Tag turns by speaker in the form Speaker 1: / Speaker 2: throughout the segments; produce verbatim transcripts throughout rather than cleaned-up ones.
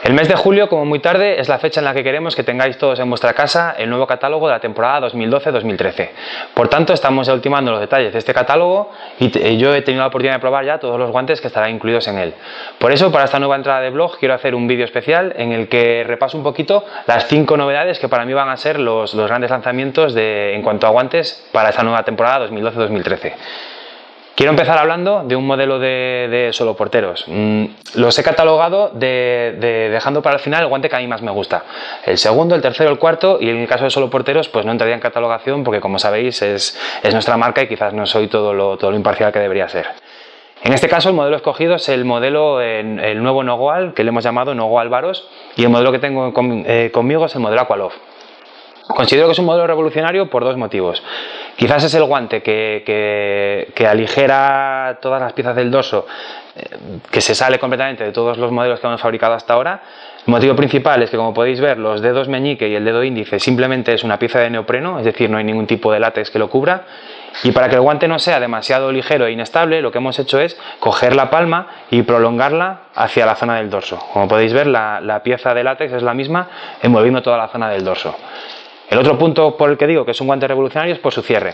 Speaker 1: El mes de julio, como muy tarde, es la fecha en la que queremos que tengáis todos en vuestra casa el nuevo catálogo de la temporada dos mil doce dos mil trece. Por tanto, estamos ya ultimando los detalles de este catálogo y yo he tenido la oportunidad de probar ya todos los guantes que estarán incluidos en él. Por eso, para esta nueva entrada de blog, quiero hacer un vídeo especial en el que repaso un poquito las cinco novedades que para mí van a ser los, los grandes lanzamientos de, en cuanto a guantes para esta nueva temporada dos mil doce dos mil trece. Quiero empezar hablando de un modelo de, de soloporteros. Mm, los he catalogado de, de, dejando para el final el guante que a mí más me gusta. El segundo, el tercero, el cuarto, y en el caso de soloporteros pues no entraría en catalogación porque, como sabéis, es, es nuestra marca y quizás no soy todo lo, todo lo imparcial que debería ser. En este caso, el modelo escogido es el modelo, el, el nuevo Nogual, que le hemos llamado Nogual Varos, y el modelo que tengo con, eh, conmigo es el modelo Aqualoft. Considero que es un modelo revolucionario por dos motivos. Quizás es el guante que, que, que aligera todas las piezas del dorso, eh, que se sale completamente de todos los modelos que hemos fabricado hasta ahora. El motivo principal es que, como podéis ver, los dedos meñique y el dedo índice simplemente es una pieza de neopreno, es decir, no hay ningún tipo de látex que lo cubra. Y para que el guante no sea demasiado ligero e inestable, lo que hemos hecho es coger la palma y prolongarla hacia la zona del dorso. Como podéis ver, la, la pieza de látex es la misma, envolviendo toda la zona del dorso. El otro punto por el que digo que es un guante revolucionario es por su cierre.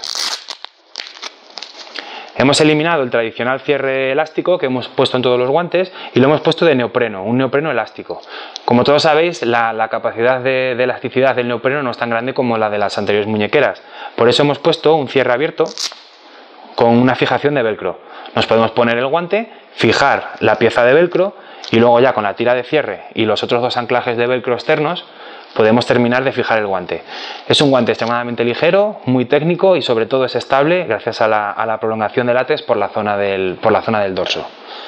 Speaker 1: Hemos eliminado el tradicional cierre elástico que hemos puesto en todos los guantes y lo hemos puesto de neopreno, un neopreno elástico. Como todos sabéis, la, la capacidad de, de elasticidad del neopreno no es tan grande como la de las anteriores muñequeras. Por eso hemos puesto un cierre abierto con una fijación de velcro. Nos podemos poner el guante, fijar la pieza de velcro y luego ya con la tira de cierre y los otros dos anclajes de velcro externos podemos terminar de fijar el guante. Es un guante extremadamente ligero, muy técnico y sobre todo es estable gracias a la, a la prolongación del látex por la zona del, por la zona del dorso.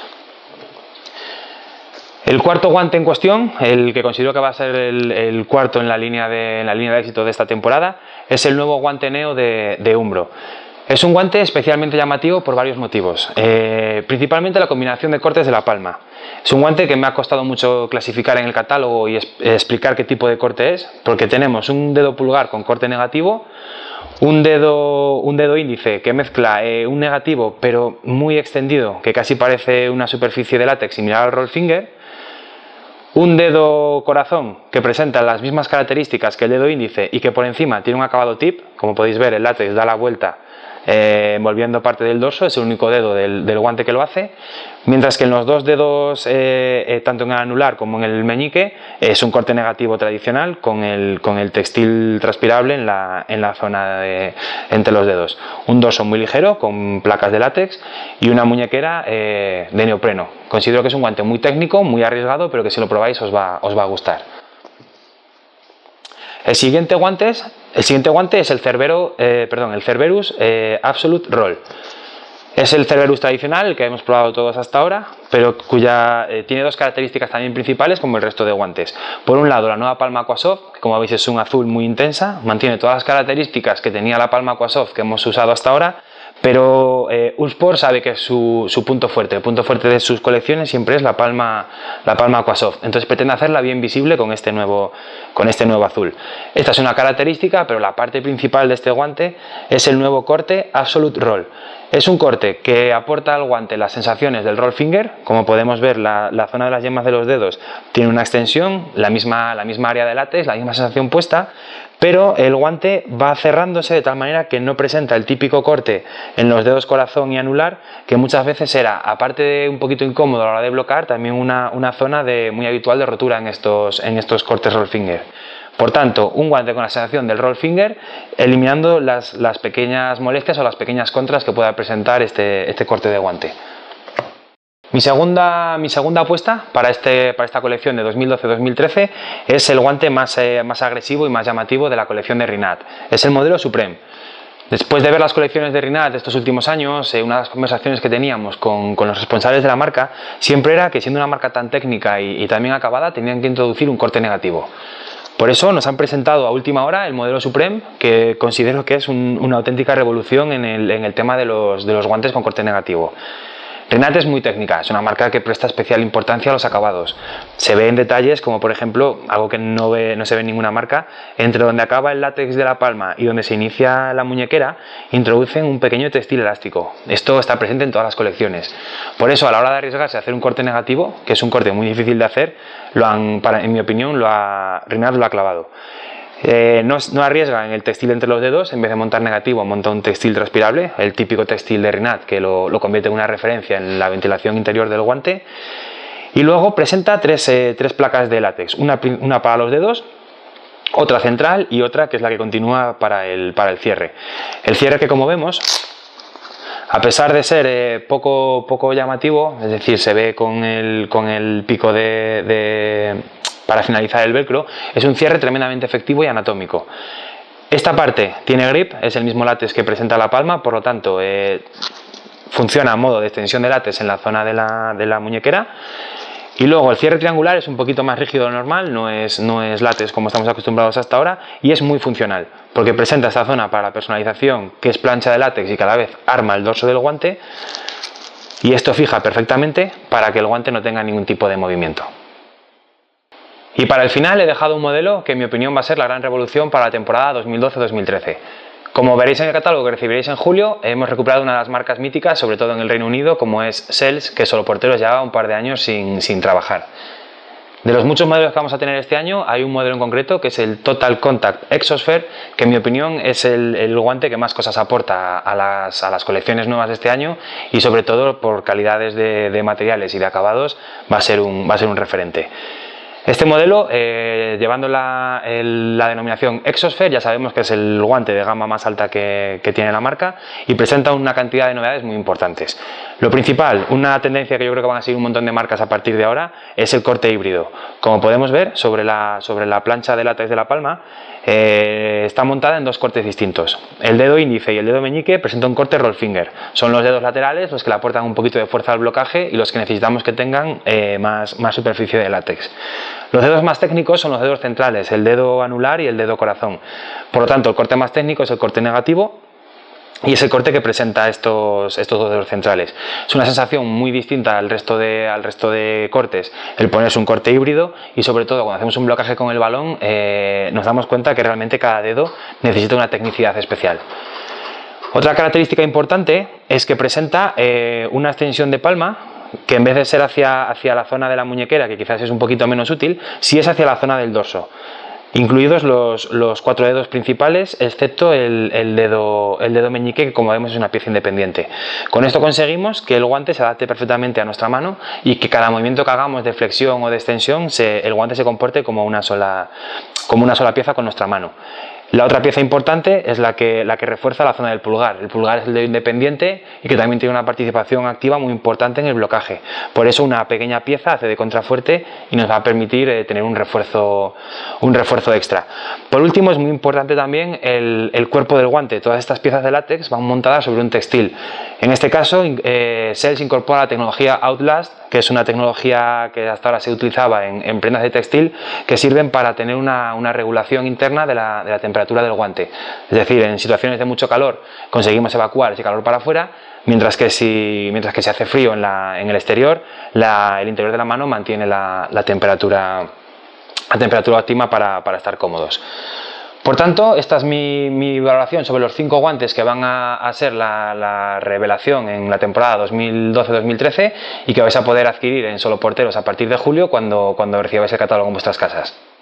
Speaker 1: El cuarto guante en cuestión, el que considero que va a ser el, el cuarto en la, línea de, en la línea de éxito de esta temporada, es el nuevo guante Neo de, de Umbro. Es un guante especialmente llamativo por varios motivos, eh, principalmente la combinación de cortes de la palma. Es un guante que me ha costado mucho clasificar en el catálogo y es, explicar qué tipo de corte es, porque tenemos un dedo pulgar con corte negativo, un dedo, un dedo índice que mezcla eh, un negativo pero muy extendido, que casi parece una superficie de látex similar al roll finger, un dedo corazón que presenta las mismas características que el dedo índice y que por encima tiene un acabado tip. Como podéis ver, el látex da la vuelta Eh, envolviendo parte del dorso, es el único dedo del, del guante que lo hace, mientras que en los dos dedos, eh, eh, tanto en el anular como en el meñique, eh, es un corte negativo tradicional con el, con el textil transpirable en la, en la zona de, entre los dedos. Un dorso muy ligero con placas de látex y una muñequera eh, de neopreno. Considero que es un guante muy técnico, muy arriesgado, pero que si lo probáis os va, os va a gustar. El siguiente guante es, el siguiente guante es el, Cerbero, eh, perdón, el Cerberus eh, Absolute Roll. Es el Cerberus tradicional, el que hemos probado todos hasta ahora, pero cuya eh, tiene dos características también principales como el resto de guantes. Por un lado, la nueva palma Aquasoft, que como veis es un azul muy intensa, mantiene todas las características que tenía la palma Aquasoft que hemos usado hasta ahora, pero eh, Uhlsport sabe que es su, su punto fuerte. El punto fuerte de sus colecciones siempre es la palma, la palma Aquasoft. Entonces pretende hacerla bien visible con este, nuevo, con este nuevo azul. Esta es una característica, pero la parte principal de este guante es el nuevo corte Absolute Roll. Es un corte que aporta al guante las sensaciones del roll finger. Como podemos ver, la, la zona de las yemas de los dedos tiene una extensión, la misma, la misma área de látex, la misma sensación puesta, pero el guante va cerrándose de tal manera que no presenta el típico corte en los dedos corazón y anular, que muchas veces era, aparte de un poquito incómodo a la hora de bloquear, también una, una zona de, muy habitual de rotura en estos, en estos cortes roll finger. Por tanto, un guante con la sensación del roll finger, eliminando las, las pequeñas molestias o las pequeñas contras que pueda presentar este, este corte de guante. Mi segunda, mi segunda apuesta para, este, para esta colección de dos mil doce dos mil trece es el guante más, eh, más agresivo y más llamativo de la colección de Rinat. Es el modelo Supreme. Después de ver las colecciones de Rinat de estos últimos años, eh, una de las conversaciones que teníamos con, con los responsables de la marca siempre era que, siendo una marca tan técnica y, y también acabada, tenían que introducir un corte negativo. Por eso nos han presentado a última hora el modelo Supreme, que considero que es un, una auténtica revolución en el, en el tema de los, de los guantes con corte negativo. Rinat es muy técnica, es una marca que presta especial importancia a los acabados. Se ve en detalles como por ejemplo, algo que no, ve, no se ve en ninguna marca, entre donde acaba el látex de la palma y donde se inicia la muñequera, introducen un pequeño textil elástico. Esto está presente en todas las colecciones. Por eso, a la hora de arriesgarse a hacer un corte negativo, que es un corte muy difícil de hacer, lo han, para, en mi opinión, lo ha, Rinat lo ha clavado. Eh, no, no arriesga en el textil entre los dedos, en vez de montar negativo monta un textil transpirable, el típico textil de Rinat que lo, lo convierte en una referencia en la ventilación interior del guante, y luego presenta tres, eh, tres placas de látex, una, una para los dedos, otra central y otra que es la que continúa para el, para el cierre. El cierre que, como vemos, a pesar de ser eh, poco, poco llamativo, es decir, se ve con el, con el pico de, de para finalizar el velcro, es un cierre tremendamente efectivo y anatómico. Esta parte tiene grip, es el mismo látex que presenta la palma, por lo tanto eh, funciona a modo de extensión de látex en la zona de la, de la muñequera. Y luego el cierre triangular es un poquito más rígido de lo normal, no es, no es látex como estamos acostumbrados hasta ahora, y es muy funcional, porque presenta esta zona para la personalización, que es plancha de látex y cada vez arma el dorso del guante, y esto fija perfectamente para que el guante no tenga ningún tipo de movimiento. Y para el final he dejado un modelo que en mi opinión va a ser la gran revolución para la temporada dos mil doce dos mil trece. Como veréis en el catálogo que recibiréis en julio, hemos recuperado una de las marcas míticas, sobre todo en el Reino Unido, como es Sells, que Solo Porteros llevaba un par de años sin, sin trabajar. De los muchos modelos que vamos a tener este año, hay un modelo en concreto que es el Total Contact Exosphere, que en mi opinión es el, el guante que más cosas aporta a las, a las colecciones nuevas de este año, y sobre todo por calidades de, de materiales y de acabados va a ser un, va a ser un referente. Este modelo, eh, llevando la, el, la denominación Exosphere, ya sabemos que es el guante de gama más alta que, que tiene la marca, y presenta una cantidad de novedades muy importantes. Lo principal, una tendencia que yo creo que van a seguir un montón de marcas a partir de ahora, es el corte híbrido. Como podemos ver, sobre la, sobre la plancha de látex de la palma, eh, está montada en dos cortes distintos. El dedo índice y el dedo meñique presentan un corte roll finger. Son los dedos laterales los que le aportan un poquito de fuerza al blocaje y los que necesitamos que tengan eh, más, más superficie de látex. Los dedos más técnicos son los dedos centrales, el dedo anular y el dedo corazón. Por lo tanto, el corte más técnico es el corte negativo, y es el corte que presenta estos, estos dos dedos centrales. Es una sensación muy distinta al resto, de, al resto de cortes el ponerse un corte híbrido, y sobre todo cuando hacemos un blocaje con el balón eh, nos damos cuenta que realmente cada dedo necesita una tecnicidad especial. Otra característica importante es que presenta eh, una extensión de palma que, en vez de ser hacia, hacia la zona de la muñequera, que quizás es un poquito menos útil, sí es hacia la zona del dorso, incluidos los, los cuatro dedos principales, excepto el, el, dedo, el dedo meñique, que como vemos es una pieza independiente. Con esto conseguimos que el guante se adapte perfectamente a nuestra mano y que cada movimiento que hagamos de flexión o de extensión, se, el guante se comporte como una sola, como una sola pieza con nuestra mano. La otra pieza importante es la que, la que refuerza la zona del pulgar. El pulgar es el dedo independiente y que también tiene una participación activa muy importante en el blocaje. Por eso una pequeña pieza hace de contrafuerte y nos va a permitir eh, tener un refuerzo, un refuerzo extra. Por último, es muy importante también el, el cuerpo del guante. Todas estas piezas de látex van montadas sobre un textil. En este caso, eh, Sells incorpora la tecnología Outlast, que es una tecnología que hasta ahora se utilizaba en, en prendas de textil, que sirven para tener una, una regulación interna de la, de la temperatura del guante. Es decir, en situaciones de mucho calor conseguimos evacuar ese calor para afuera, mientras que si, mientras que si hace frío en, la, en el exterior, la, el interior de la mano mantiene la, la, temperatura, la temperatura óptima para, para estar cómodos. Por tanto, esta es mi, mi valoración sobre los cinco guantes que van a, a ser la, la revelación en la temporada dos mil doce dos mil trece y que vais a poder adquirir en Solo Porteros a partir de julio, cuando, cuando recibáis el catálogo en vuestras casas.